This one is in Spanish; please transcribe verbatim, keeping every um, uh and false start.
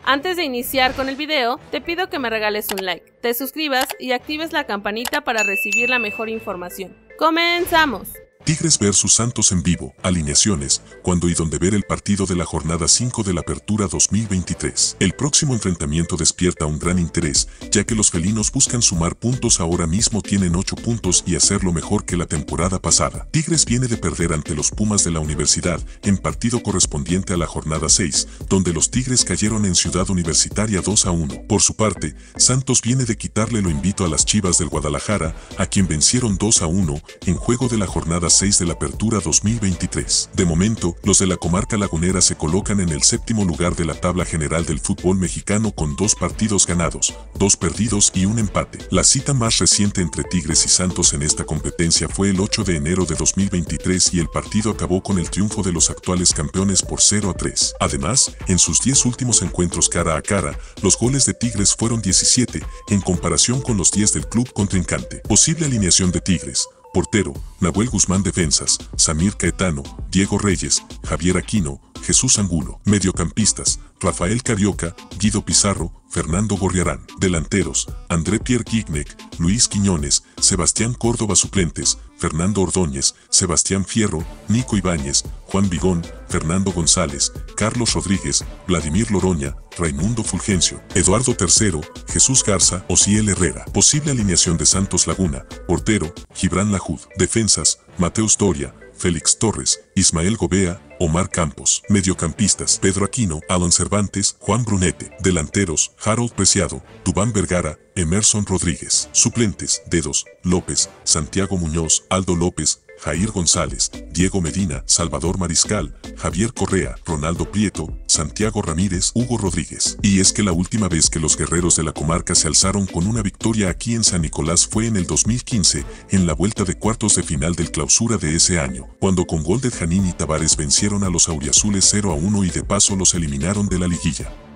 Antes de iniciar con el video, te pido que me regales un like, te suscribas y actives la campanita para recibir la mejor información. ¡Comenzamos! Tigres versus Santos en vivo, alineaciones, cuándo y dónde ver el partido de la jornada cinco de la Apertura dos mil veintitrés. El próximo enfrentamiento despierta un gran interés, ya que los felinos buscan sumar puntos. Ahora mismo tienen ocho puntos y hacerlo mejor que la temporada pasada. Tigres viene de perder ante los Pumas de la Universidad, en partido correspondiente a la jornada seis, donde los Tigres cayeron en Ciudad Universitaria dos a uno. Por su parte, Santos viene de quitarle lo invito a las Chivas del Guadalajara, a quien vencieron dos a uno, en juego de la jornada seis de la Apertura dos mil veintitrés. De momento, los de la comarca lagunera se colocan en el séptimo lugar de la tabla general del fútbol mexicano con dos partidos ganados, dos perdidos y un empate. La cita más reciente entre Tigres y Santos en esta competencia fue el ocho de enero de dos mil veintitrés y el partido acabó con el triunfo de los actuales campeones por cero a tres. Además, en sus diez últimos encuentros cara a cara, los goles de Tigres fueron diecisiete, en comparación con los diez del club contrincante. Posible alineación de Tigres: portero, Nahuel Guzmán. Defensas: Samir Caetano, Diego Reyes, Javier Aquino, Jesús Angulo. Mediocampistas: Rafael Carioca, Guido Pizarro, Fernando Gorriarán. Delanteros: André Pierre Guignac, Luis Quiñones, Sebastián Córdoba. Suplentes: Fernando Ordóñez, Sebastián Fierro, Nico Ibáñez, Juan Vigón, Fernando González, Carlos Rodríguez, Vladimir Loroña, Raimundo Fulgencio, Eduardo Tercero, Jesús Garza, Osiel Herrera. Posible alineación de Santos Laguna: portero, Gibran Lahoud. Defensas: Mateus Doria, Félix Torres, Ismael Gobea, Omar Campos. Mediocampistas: Pedro Aquino, Alan Cervantes, Juan Brunete. Delanteros: Harold Preciado, Dubán Vergara, Emerson Rodríguez. Suplentes: Dedos, López, Santiago Muñoz, Aldo López, Jair González, Diego Medina, Salvador Mariscal, Javier Correa, Ronaldo Prieto, Santiago Ramírez, Hugo Rodríguez. Y es que la última vez que los guerreros de la comarca se alzaron con una victoria aquí en San Nicolás fue en el dos mil quince, en la vuelta de cuartos de final del Clausura de ese año, cuando con gol de Janine y Tavares vencieron a los auriazules cero a uno y de paso los eliminaron de la liguilla.